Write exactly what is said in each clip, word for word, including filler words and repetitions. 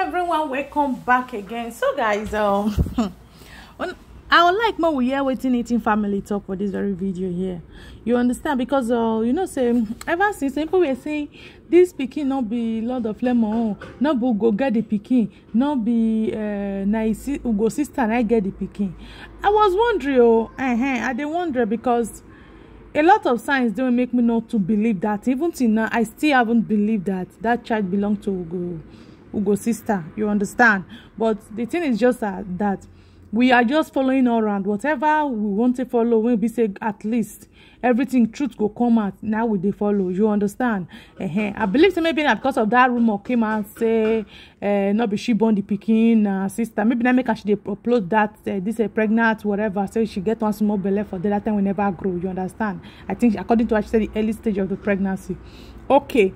everyone, welcome back again. So guys, um I would like more we hear waiting eating family talk for this very video here. You understand? Because uh you know, say ever since people were saying this pikin not be Lord of Lemon, not be go get the pikin, not be uh nice Ugo sister and I get the pikin. I was wondering, oh, uh -huh, I did wonder because a lot of signs don't make me not to believe that. Even till now, I still haven't believed that that child belonged to Ugo, Ugo's sister. You understand? But the thing is just that, that we are just following all around. Whatever we want to follow, when we say at least everything truth go come out. Now we they follow. You understand? Uh-huh. I believe so maybe because of that rumor came out say uh, not be she born the pikin uh, sister. Maybe now make her she they upload that uh, this is uh, pregnant whatever. So she get one small belly for that time we never grow. You understand? I think according to what she said, the early stage of the pregnancy. Okay.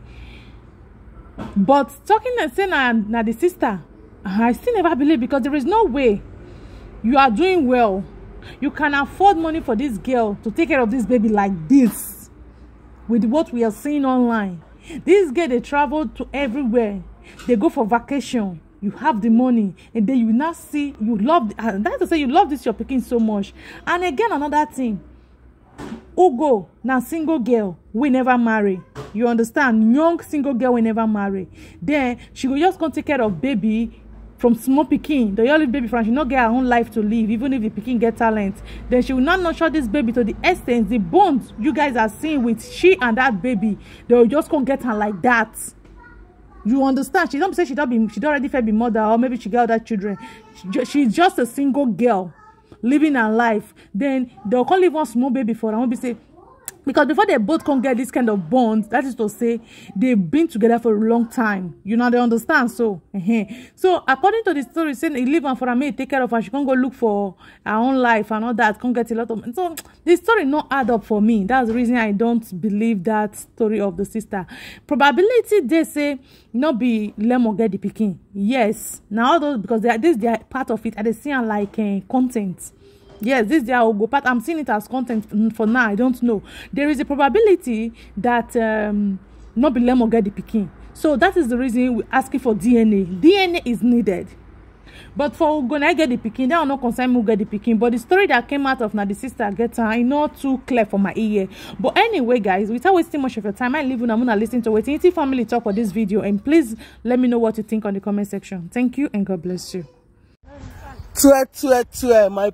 But talking and saying now na the sister, I still never believe because there is no way. You are doing well. You can afford money for this girl to take care of this baby like this. With what we are seeing online. This girl, they travel to everywhere. They go for vacation. You have the money. And then you now see, you love, and that's to say you love this your pikin so much. And again, another thing. Ugo, now single girl, we never marry. You understand? Young single girl, we never marry. Then, she will just go take care of baby from small pikin. The only baby from she not get her own life to live, even if the pikin get talent. Then she will not nurture this baby to the extent the bonds you guys are seeing with she and that baby. They will just come get her like that. You understand? She don't say she don't be she don't already fair be mother or maybe she got other children. She, she's just a single girl living her life. Then they'll come leave one small baby for her. Won't be say. Because before they both can get this kind of bond, that is to say, they've been together for a long time. You know, they understand. So, uh-huh. So according to the story, saying he leave her for a maid, take care of her. She can't go look for her own life and all that. Can't get a lot of. So the story not add up for me. That's the reason I don't believe that story of the sister. Probability they say not be Lemon get the pikin. Yes. Now all those because they are, this they are part of it. And they see her like uh, content. Yes, this is their Ugo part. I'm seeing it as content for now. I don't know. There is a probability that um, not be Lemon get the pikin. So that is the reason we're asking for D N A. D N A is needed. But for Ugo I get the pikin, they are not concerned who get the pikin. But the story that came out of now the sister get her, I not too clear for my ear. But anyway, guys, without wasting much of your time, I leave you. I'm gonna listen to waiting family talk for this video, and please let me know what you think on the comment section. Thank you and God bless you. Tue, tue, tue, my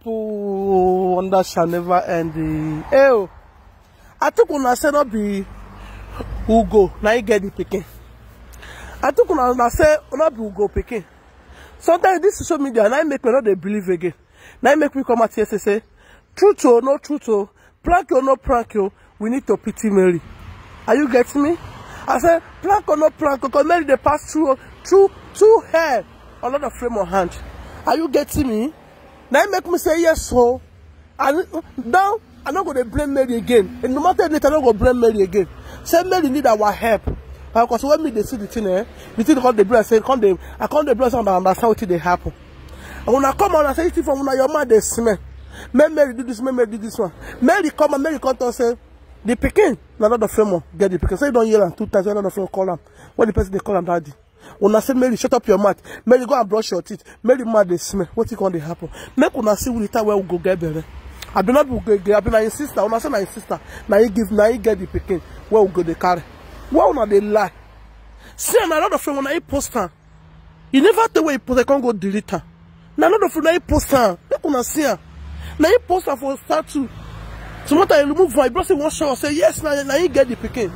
people, wonder shall never end. Hey, I took una say not be Ugo, now you get the picking. I took una say not be Ugo picking. Sometimes this social media, now make me not they believe again. Now make me come at here and say, truth or no truth or prank or no prank or we need to pity Mary. Are you getting me? I said, prank or no prank, because Mary they pass through, through, through hair, a lot of frame of hand. Are you getting me? Now make me say yes, so. And now I'm not going to blame Mary again. And no matter what, I'm not going to blame Mary again. Say Mary need our help. Because when me they see the thing, eh, the thing called the blood, say, come they, I come the blood and I understand what they happen. And when I come on, I say, from when your man they smell. Mary do this, Mary do this one. Mary come and Mary come to say, the picking, not the frame get the picking. So you don't yell and two times, you don't frame call them. What the person they call them daddy. When I say Mary, shut up your mouth. Mary, go and brush your teeth. Mary, mad they smell. What is going to happen? Make una see with it where we go get better. I do not go get. I be my sister. When I say my sister, now you give, now you get the picking. Where we go the carry. Why una they lie? See, I'm a lot of friends when I post her. You never tell where you post. I can't go delete her. Now a lot of friends when I post her. Make una see her. Now you post her for start to. So what I remove her, I brought one shot. Say yes, now now you get the picking.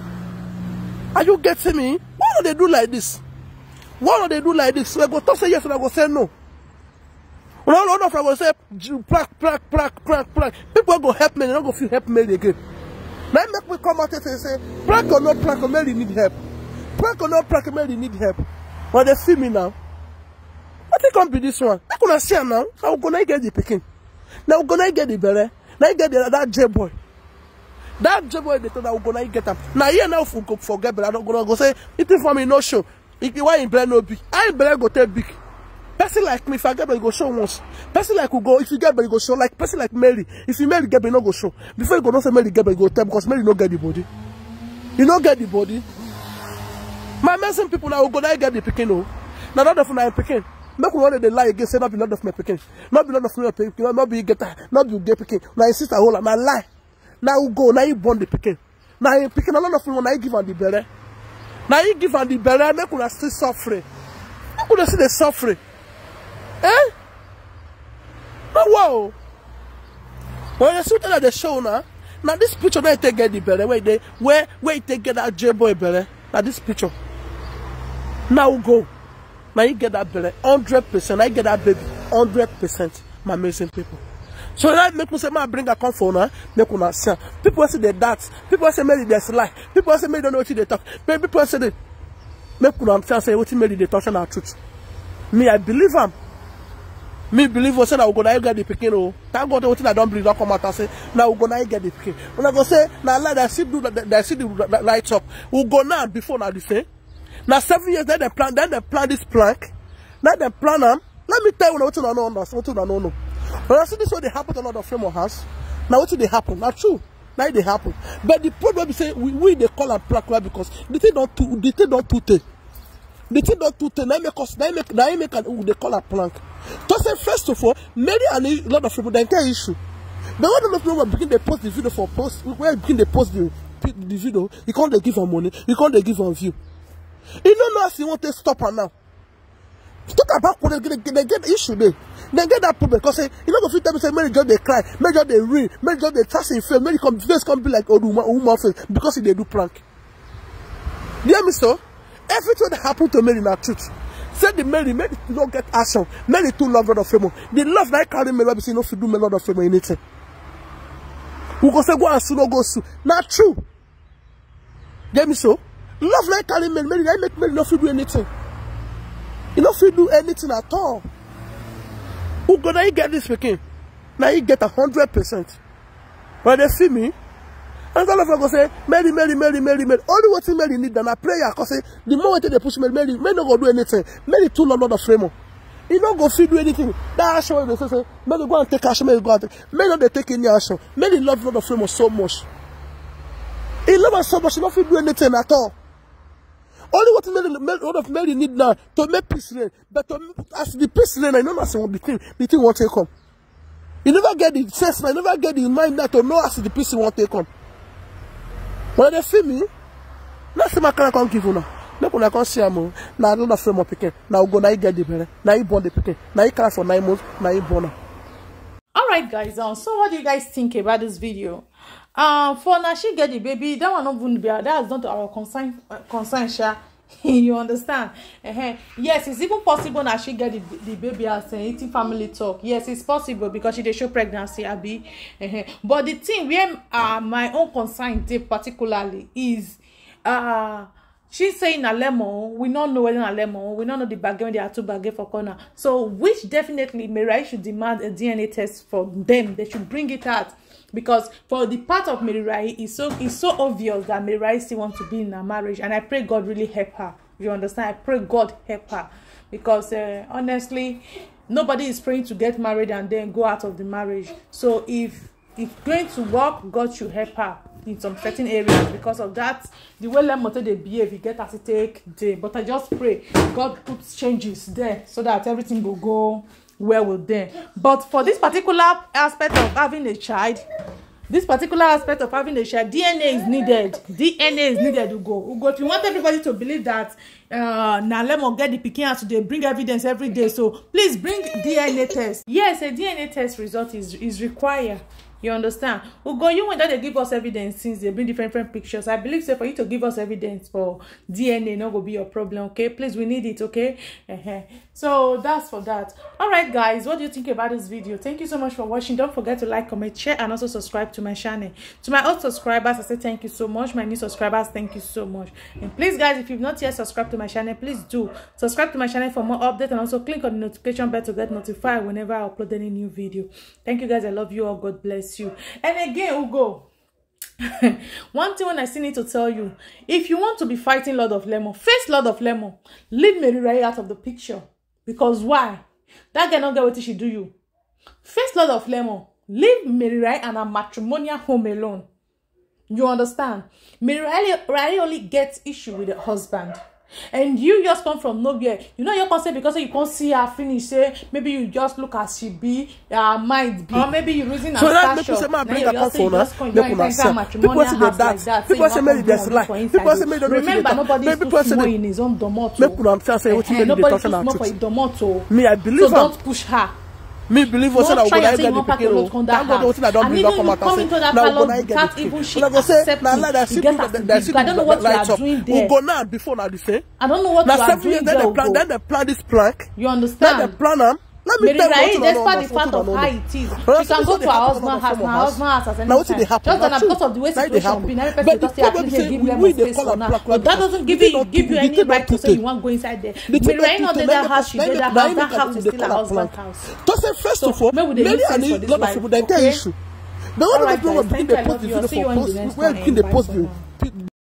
Are you getting me? Why do they do like this? Why do they do like this? So I go to say yes and I go say no. When all of them go say plaque, plaque, plaque, plaque, plaque. People go help me, they don't go feel help me again. Now make me come out and say, plaque or not plaque, Mary need help. Plaque or not plaque, Mary need help. But they see me now. I think I'll be this one. I gonna see her now. I'm gonna get the picking. Now I'm gonna get the berry. Now I get the, that J boy. That J boy they thought I was gonna get them. Now here now for forget, but I don't gonna go say it for me no show. Why in Blair no big? I Blair go take big. Person like me, if I get Blair, go show once. Person like who go, if you get Blair, go show. Like person like Mary, if you Mary get Blair, no go show. Before you go, don't say Mary get Blair, go tell because Mary no get the body. You don't get the body. My messing people now go now get the picking. Now Lord of my picking. Make one the lie again, say not be Lord of my picking. Not be Lord of my picking, not be get not be gay picking. Now your sister hold my lie. Now you go, now you born the picking. Now you picking a lot of people, now you give on the belly. Now you give on the belly, make una still suffering. Make una see the suffering. Eh? No wow. When you see that the show now, now this picture now you take get the belly, where they where where you take get that J boy belly. Now this picture. Now go. Now you get that belly, hundred percent. I get that baby, hundred percent. My amazing people. So that make me say, "Man, bring a comfort now." Make una see. People say they dance. People say maybe there's lie. People say maybe don't know what they talk. But people say they make una say what maybe they talk na truth. Me, I believe them. Me believe what say that we gonna get the picking. Oh, thank God what I don't believe. Don't come out and say now we gonna get the picking. When I go say now, like that, see do that, that see the lights up. We go now before now the same. Now seven years then they plan, then they plan this plank. Now they plan them. Let me tell you what you don't know, what you don't know. But I see this what they happen to another frame of house. Now what they happen? Not true. Now they happen. But the problem is say we, we they call them plank because the thing don't too the thing don't too take. The thing don't too take. Now make us now make now make an they call a plank. To say first of all, many and a lot of people they get issue. But when the people begin they post the video for post, where begin they post the the video, you can't they give them money, you can't they give them view. You don't know if you want to stop her now. Talk about when they get, they get issue there. They get that problem because say, you know, if you tell me say, Mary just they cry, Mary just they read, Mary just they trust in faith, Mary come face come be like old woman, woman face because they do prank. You hear me so? Everything that happened to Mary is not truth. Say the Mary, Mary don't get action. Mary too love Lord of Fame. The love that I carry me, let me see no fit do me Lord of Fame anything. We go say go and sue, no go sue. Not true. You hear me so? Love like carry Mary, Mary, I make Mary not fit do anything. You don't feel do anything at all. Who gonna you get this speaking? Now you get a hundred percent. When they see me, and all of them go say, Mary, Mary, Mary, Mary, Mary. Only what Mary need than a prayer. Cause say the moment they push Mary, Mary, Mary not go do anything. Mary too long not a frame. You don't go feel do anything. That action they say, Mary go and take action, Mary go and take. Mary not they take any action. Mary love not a frame so much. He love us so much, he don't feel do anything at all. Only what Mary, what of Mary need now to make peace reign, but to, as the peace reign, I know that's what the thing, the thing won't take come. You never get the sense, I never get the mind that to know as the peace won't take come. When they see me, let's see my can come give you now. Now when I can see them, now I don't have frame of picking. Now go now you get the better. Now you born the picking. Now you cry for nine months. Now you born. Alright guys, um, so what do you guys think about this video? Uh, for now she get the baby, that one not even be that's not our concern uh, concern sha. You understand? Uh-huh. Yes, it's even possible that she get the, the baby as an eating family talk. Yes, it's possible because she dey show pregnancy, Abi. Uh-huh. But the thing where uh, my own concern particularly is uh she's saying a lemon. We don't know whether a lemon. We don't know the bargain. They are two bargain for corner. So, which definitely Mary should demand a D N A test for them. They should bring it out because for the part of Mary, it's so it's so obvious that Mary still wants to be in a marriage, and I pray God really help her. You understand? I pray God help her because uh, honestly, nobody is praying to get married and then go out of the marriage. So, if if going to work, God should help her in some certain areas because of that. The way Lemote they behave, you get as it take day. But I just pray God puts changes there so that everything will go well with them. But for this particular aspect of having a child, this particular aspect of having a child, D N A is needed. D N A is needed to go. Go. If you want everybody to believe that uh now Lemon get the picking out today, bring evidence every day. So please bring D N A test. Yes, a D N A test result is is required. You understand? Ugo, you want that they give us evidence since they bring different different pictures. I believe so for you to give us evidence for D N A not gonna be your problem, okay? Please, we need it, okay? Uh-huh. So that's for that. All right, guys, what do you think about this video? Thank you so much for watching. Don't forget to like, comment, share, and also subscribe to my channel. To my old subscribers, I say thank you so much. My new subscribers, thank you so much. And please, guys, if you've not yet subscribed to my channel, please do subscribe to my channel for more updates, and also click on the notification bell to get notified whenever I upload any new video. Thank you, guys. I love you all. God bless you. And again, Ugo, one thing when I still need to tell you, if you want to be fighting Lord of Lemon, face Lord of Lemon, leave Mary Ray out of the picture. Because why? That girl not get what she do you. Face Lord of Lemon, leave Mary Ray and her matrimonial home alone. You understand? Mary Ray only gets issue with her husband. And you just come from nowhere. You know, you can't say because you can't see her finish. Say maybe you just look as she be, uh, might be, or maybe you're using her so that stature. people say, Now you just say you just come, you people enter say matrimonial house like that. People say maybe there's life. People say maybe remember nobody's too small in his own domoto. Nobody's too small for his domoto. Me, I believe. So don't push her. Me believe also that we're gonna get the pikin. Thank God wetin I don bring up come out and say now we're gonna get the pikin. Una go say na like that people that see people we go now before now the same. I don't know what you are doing. Then they plan, then they plan this plank. You understand? Then they plan them. Let me tell you what despite the fact of how it is, she can go to her husband's house. My husband house at any time. Just that because of the way situation be, every person just say at least they give them a space for now. But that doesn't give you give you any right to say you want to go inside there. Mary not did that house, she did that house. That house is still her husband's house. To say first of all, maybe I need a lot of people. Then tell issue. The one that people begin to post the video for post, where begin to post the